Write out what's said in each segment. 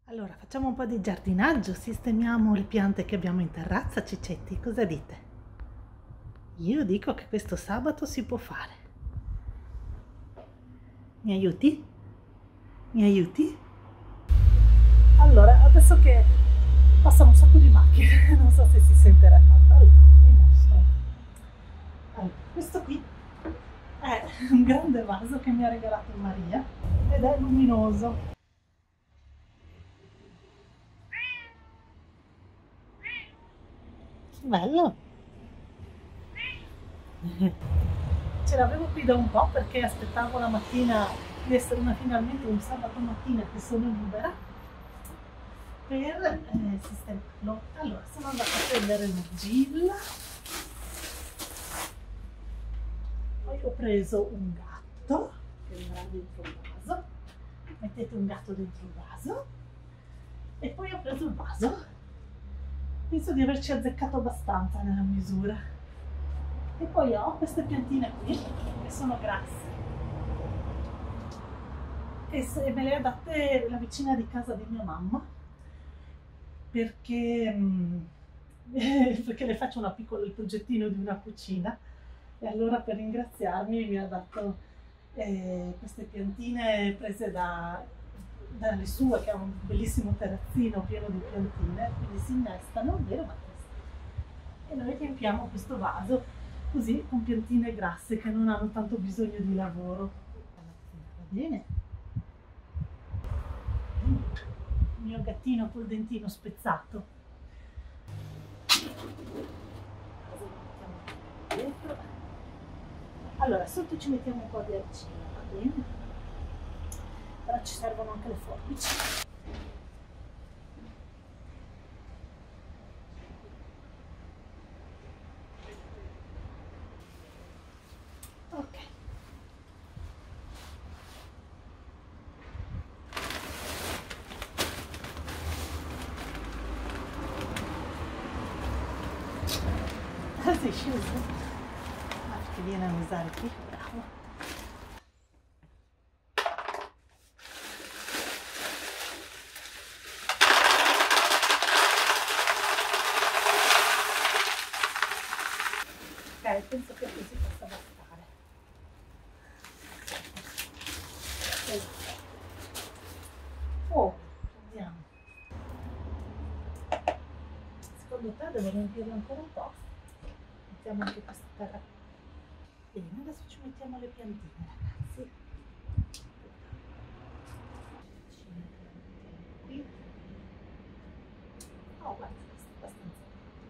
Allora, facciamo un po' di giardinaggio, sistemiamo le piante che abbiamo in terrazza, Cicetti, cosa dite? Io dico che questo sabato si può fare. Mi aiuti? Mi aiuti? Allora, adesso che passano un sacco di macchine, non so se si sentirà tanto. Allora, vi mostro. Allora, questo qui è un grande vaso che mi ha regalato Maria ed è luminoso. Bello! Ce l'avevo qui da un po' perché aspettavo la mattina di essere finalmente un sabato mattina che sono libera per sistemarlo. Allora, sono andata a prendere l'argilla, poi ho preso un gatto che andrà dentro il vaso, mettete un gatto dentro il vaso e poi ho preso il vaso. Penso di averci azzeccato abbastanza nella misura. E poi ho queste piantine qui che sono grasse e me le ha date la vicina di casa di mia mamma perché, perché le faccio il progettino di una cucina e allora per ringraziarmi mi ha dato queste piantine prese dalle sue, che ha un bellissimo terrazzino pieno di piantine, quindi si innestano, vero Matteo? E noi riempiamo questo vaso così con piantine grasse che non hanno tanto bisogno di lavoro. Va bene? Il mio gattino col dentino spezzato. Allora, sotto ci mettiamo un po' di argilla, va bene? Però ci servono anche le forbici. Ok. Ah, sei sceso? Ah, perché viene a usare qui, bravo. Ok, penso che così possa bastare. Oh, vediamo. Secondo te devo riempirlo ancora un po'? Mettiamo anche questa terra. Bene, adesso ci mettiamo le piantine, ragazzi. Ci mettiamo qui. Oh, guarda, questa è abbastanza.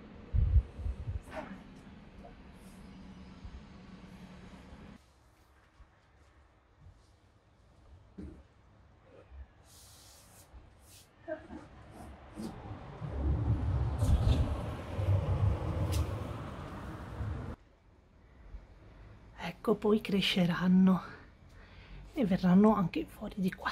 Ecco, poi cresceranno e verranno anche fuori di qua.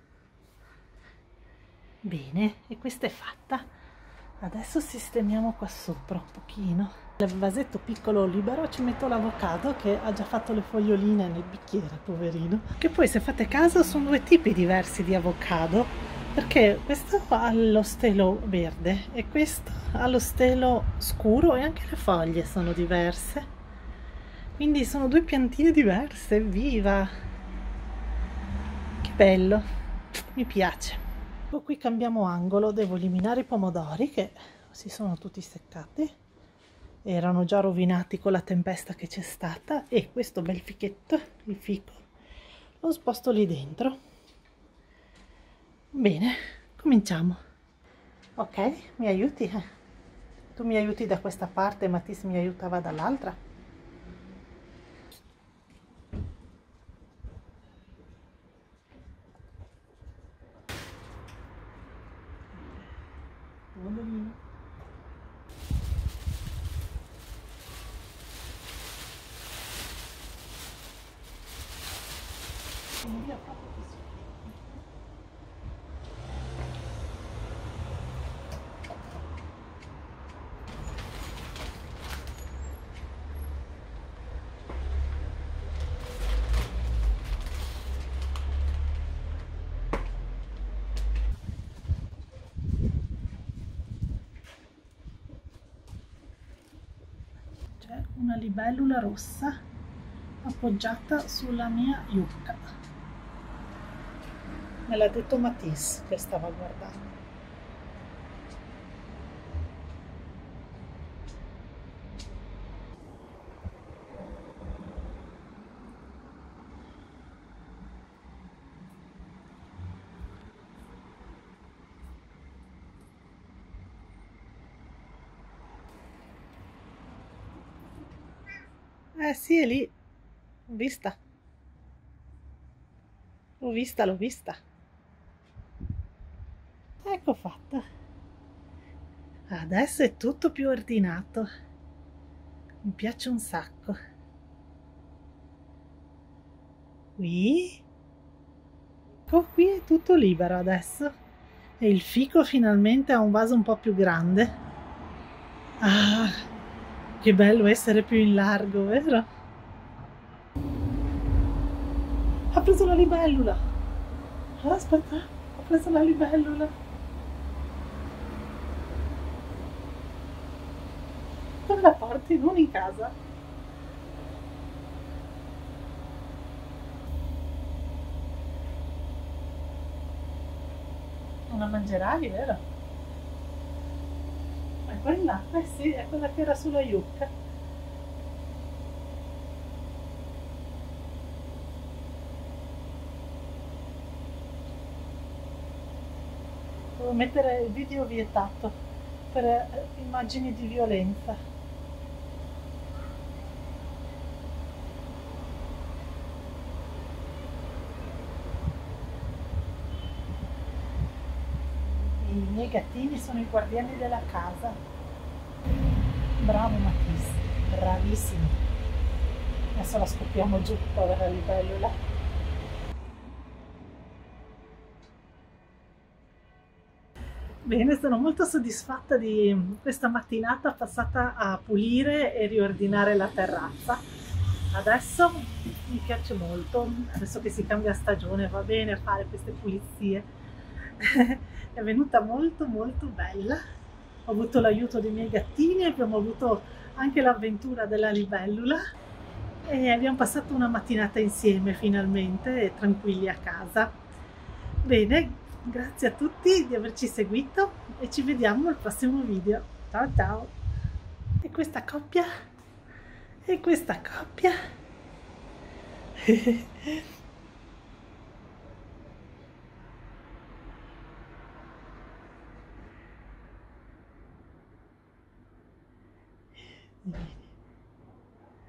Bene, e questa è fatta. Adesso sistemiamo qua sopra un pochino. Nel vasetto piccolo libero ci metto l'avocado che ha già fatto le foglioline nel bicchiere, poverino. Che poi, se fate caso, sono due tipi diversi di avocado, perché questo ha lo stelo verde e questo ha lo stelo scuro e anche le foglie sono diverse. Quindi sono due piantine diverse, viva! Che bello, mi piace. Ecco, qui cambiamo angolo, devo eliminare i pomodori che si sono tutti seccati, erano già rovinati con la tempesta che c'è stata, e questo bel fichetto, il fico, lo sposto lì dentro. Bene, cominciamo. Ok, mi aiuti? Tu mi aiuti da questa parte, Mattis mi aiutava dall'altra. una libellula rossa appoggiata sulla mia yucca. Me l'ha detto Matisse che stava guardando. Sì, è lì. L'ho vista. L'ho vista, l'ho vista. Ecco fatta. Adesso è tutto più ordinato. Mi piace un sacco. Qui? Ecco, qui è tutto libero adesso. E il fico finalmente ha un vaso un po' più grande. Ah, che bello essere più in largo, vero? Ha preso la libellula. Aspetta, ha preso la libellula. Dove la porti? Non in casa. Non la mangerai, vero? Ma è quella? Eh sì, è quella che era sulla yucca. Devo mettere il video vietato per immagini di violenza. I miei gattini sono i guardiani della casa. Bravo Matisse, bravissimo. Adesso la scoppiamo giù, povera libellula. Bene, sono molto soddisfatta di questa mattinata passata a pulire e riordinare la terrazza. Adesso mi piace molto, adesso che si cambia stagione va bene fare queste pulizie. È venuta molto molto bella. Ho avuto l'aiuto dei miei gattini, abbiamo avuto anche l'avventura della libellula e abbiamo passato una mattinata insieme finalmente, tranquilli a casa. Bene, grazie a tutti di averci seguito e ci vediamo al prossimo video. Ciao ciao! E questa coppia? E questa coppia?